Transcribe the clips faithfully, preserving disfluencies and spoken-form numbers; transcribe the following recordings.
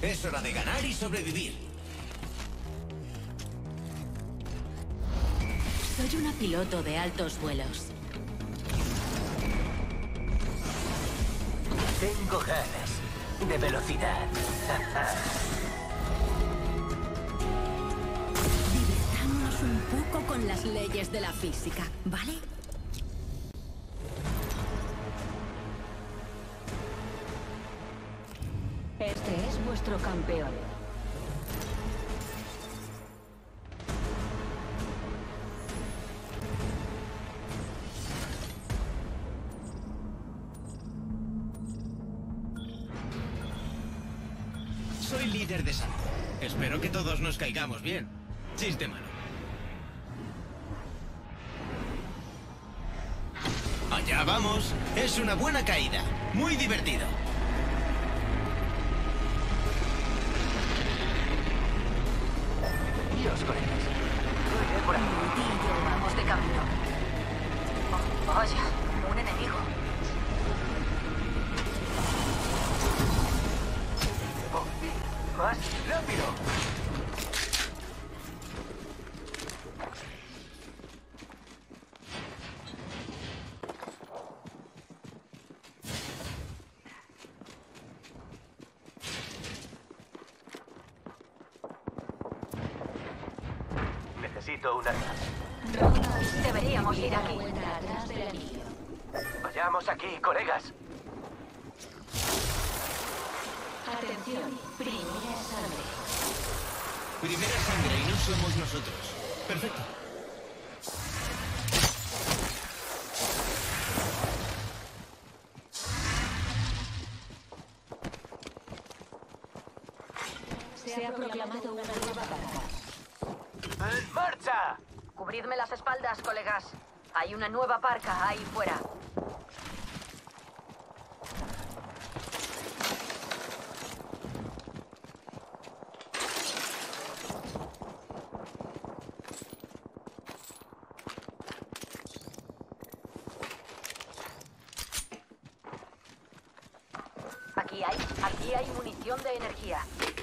Es hora de ganar y sobrevivir. Soy una piloto de altos vuelos. Tengo ganas de velocidad. Divirtámonos un poco con las leyes de la física, ¿vale? Este es vuestro campeón. Soy líder de salto. Espero que todos nos caigamos bien. Chiste malo. Allá vamos. Es una buena caída. Muy divertido. Dios, colegas. Muy bien por aquí. Y yo vamos de camino. Oh, vaya, un enemigo. Oh, más rápido. Necesito un arma. Deberíamos ir aquí. Vayamos aquí, colegas. Atención, primera sangre. Primera sangre y no somos nosotros. Perfecto. Se ha proclamado una nueva parca. ¡En marcha! Cubridme las espaldas, colegas. Hay una nueva parca ahí fuera. Aquí hay, aquí hay munición de energía.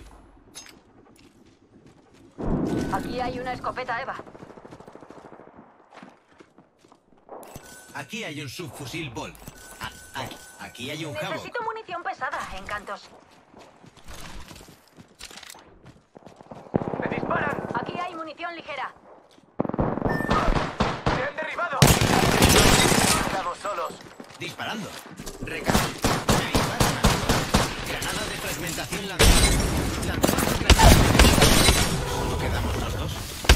Aquí hay una escopeta Eva. Aquí hay un subfusil Bolt. Ah, aquí, aquí hay un Havoc. Necesito munición pesada, Encantos. ¡Me disparan! Aquí hay munición ligera. ¡Me han derribado! Estamos solos. Disparando. Recarga. Me disparan, amigos. Granada de fragmentación lanzada. Lanzada granada. Solo quedamos los dos.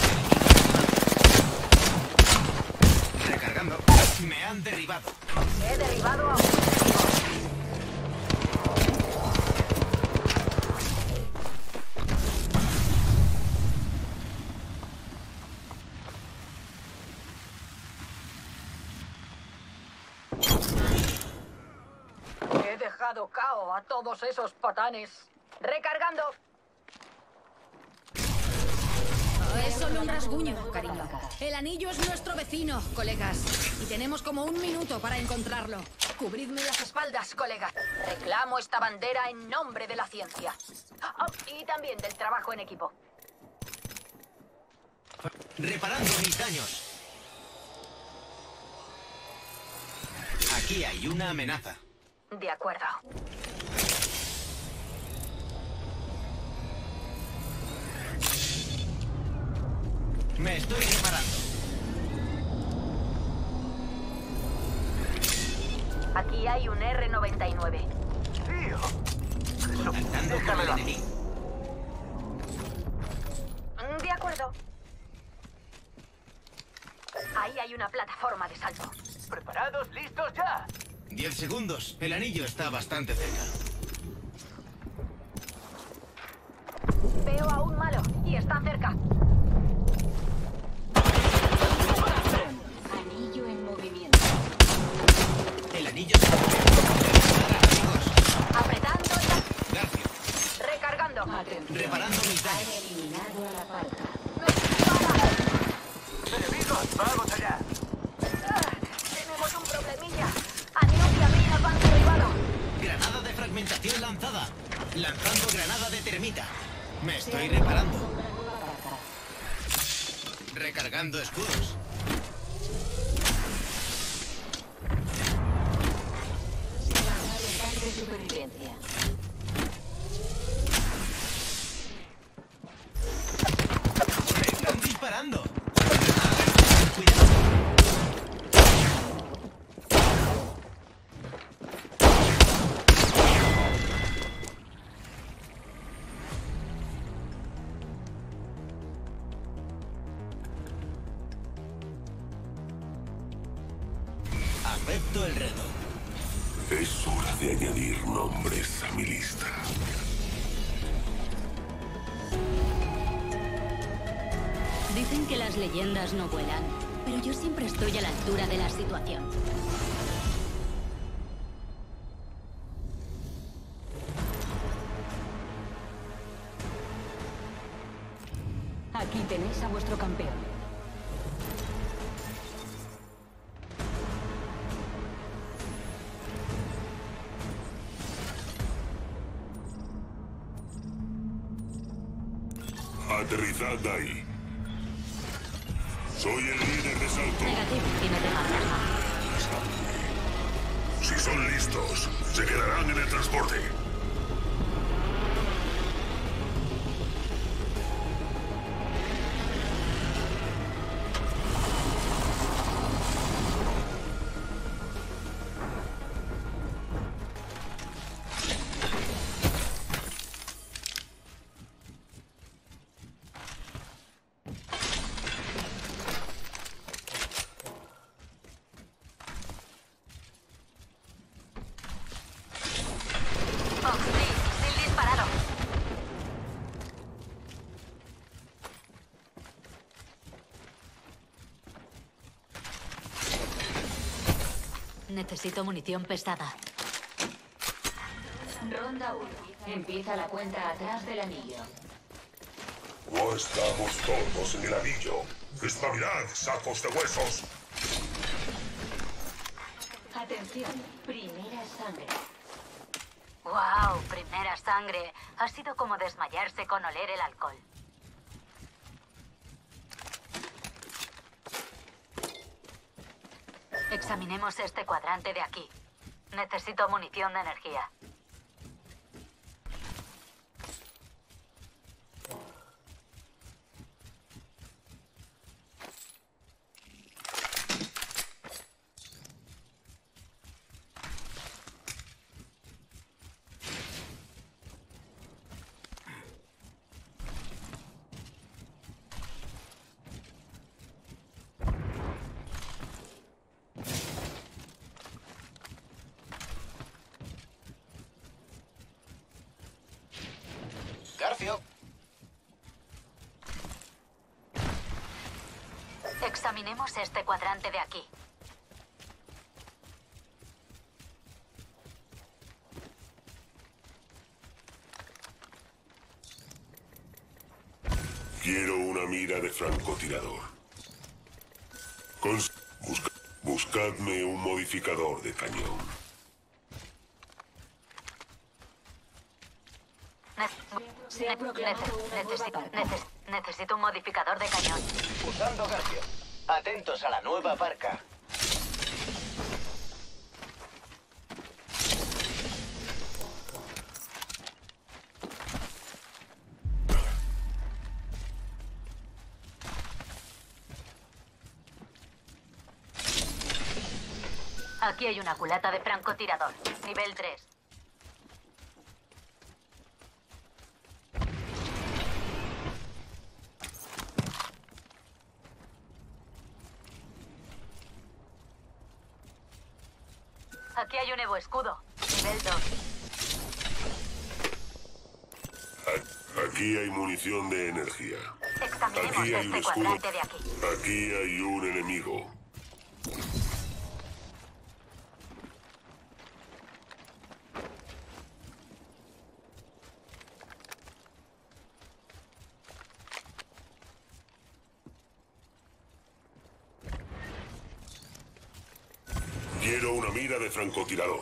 Recargando. Me han derribado. He derribado a un enemigo. He dejado cao a todos esos patanes. Recargando. Es solo un rasguño, cariño. El anillo es nuestro vecino, colegas. Y tenemos como un minuto para encontrarlo. Cubridme las espaldas, colegas. Reclamo esta bandera en nombre de la ciencia. Oh, y también del trabajo en equipo. Reparando mis daños. Aquí hay una amenaza. De acuerdo. Me estoy reparando. Aquí hay un R noventa y nueve. ¡Tío! Contactando con el enemigo. De acuerdo. Ahí hay una plataforma de salto. ¿Preparados? ¿Listos ya? Diez segundos. El anillo está bastante cerca. Veo a un malo y está cerca. Anillo en movimiento. El anillo se mueve. Amigos. Apretando la... Gracias. Recargando. Reparando mis daños. Eliminado a la parca. ¡Enemigos! ¡Vamos allá! Ah, tenemos un problemilla. Anuncia mina van derribado. Granada de fragmentación lanzada. Lanzando granada de termita. Recargando escudos. De supervivencia. ¡Están disparando! ¡Cuidado! Acepto el reto. Es hora de añadir nombres a mi lista. Dicen que las leyendas no vuelan, pero yo siempre estoy a la altura de la situación. Aquí tenéis a vuestro campeón. Aterrizad ahí. Soy el líder de Salto. Negativo, y no te matas. Si son listos, se quedarán en el transporte. Necesito munición pesada. Ronda uno. Empieza la cuenta atrás del anillo. No estamos todos en el anillo. Espabilad, sacos de huesos. Atención, primera sangre. ¡Wow! Primera sangre. Ha sido como desmayarse con oler el alcohol. Examinemos este cuadrante de aquí. Necesito munición de energía. Garfio. Examinemos este cuadrante de aquí. Quiero una mira de francotirador. Cons- busca- buscadme un modificador de cañón. Se ha proclamado una nueva parca. neces- necesito un modificador de cañón. Usando Garfio. Atentos a la nueva parca. Aquí hay una culata de francotirador. Nivel tres. Aquí hay un Evo escudo. Nivel dos. A- Aquí hay munición de energía. Examinemos Aquí hay un este escudo. cuadrante de aquí. Aquí hay un enemigo. Quiero una mira de francotirador.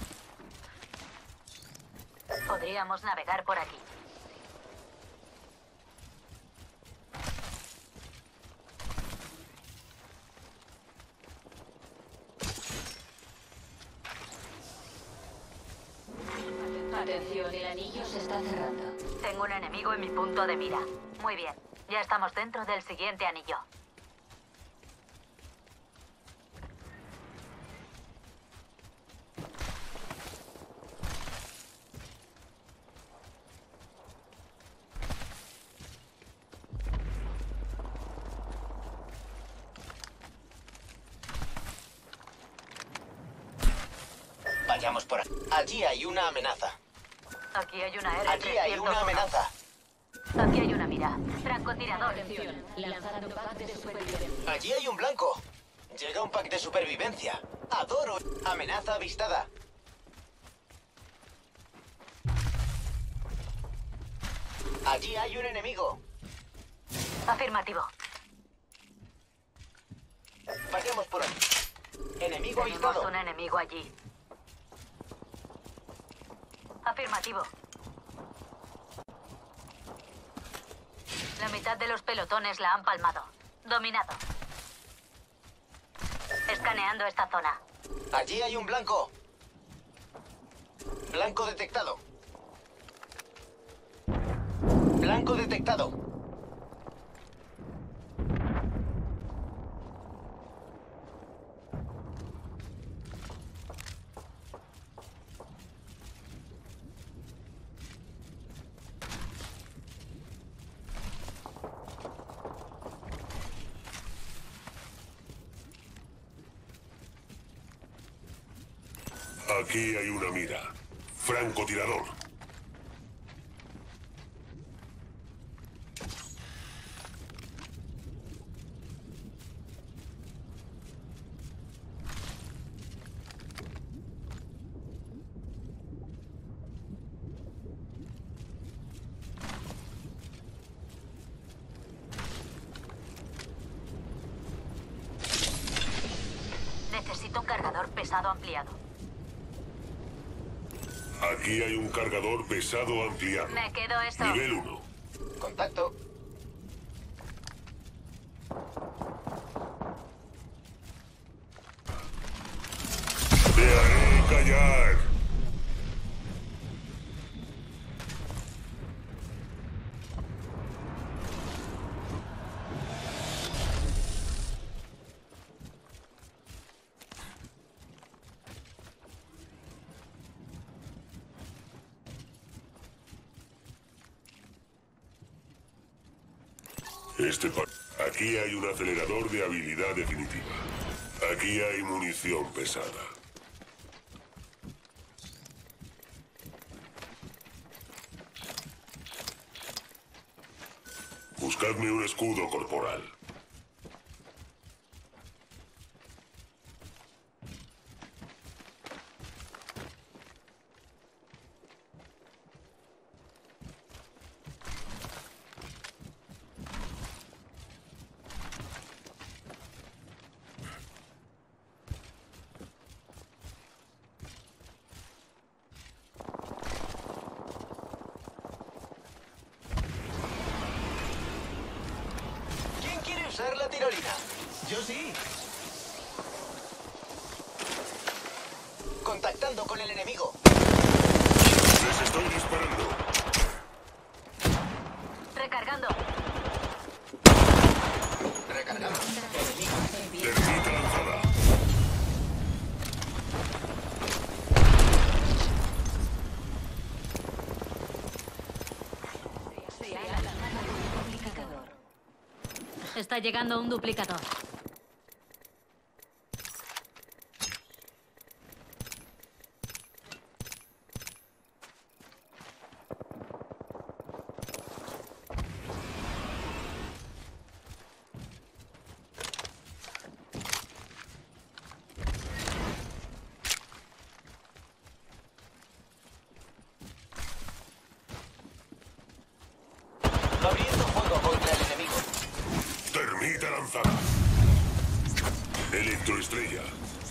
Podríamos navegar por aquí. Atención, el anillo se está cerrando. Tengo un enemigo en mi punto de mira. Muy bien, ya estamos dentro del siguiente anillo. Vayamos por aquí. Allí hay una amenaza. Aquí hay una R Allí hay una amenaza. Aquí hay una mira. Francotirador. Atención, lanzando pack de supervivencia. Allí hay un blanco. Llega un pack de supervivencia. Adoro. Amenaza avistada. Allí hay un enemigo. Afirmativo. Vayamos por aquí. Enemigo Tenemos avistado. un enemigo allí. Afirmativo. La mitad de los pelotones la han palmado. Dominado. Escaneando esta zona. Allí hay un blanco. Blanco detectado. Blanco detectado. Aquí hay una mira. Francotirador. Necesito un cargador pesado ampliado. Aquí hay un cargador pesado ampliado. Me quedo esto. Nivel uno. Contacto. Te haré callar. Este pa- Aquí hay un acelerador de habilidad definitiva. Aquí hay munición pesada. Buscadme un escudo corporal. ¿Quién quiere usar la tirolina? Yo sí. Contactando con el enemigo. Les estoy disparando. Recargando. Recargando. Termita lanzada. Está llegando un duplicador. Abriendo fuego contra el enemigo. Termita lanzada. Electroestrella.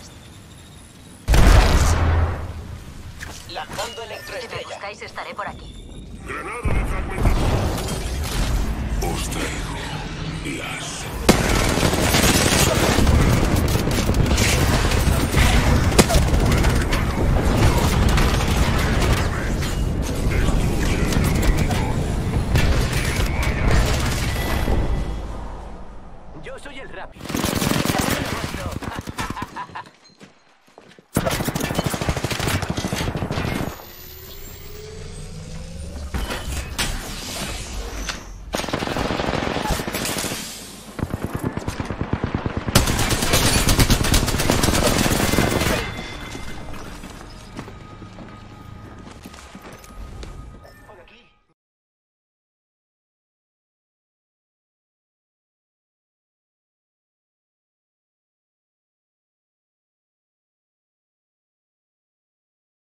Lanzando Si me electroestrella. buscáis, estaré por aquí. Granada de fragmentación. Os traigo las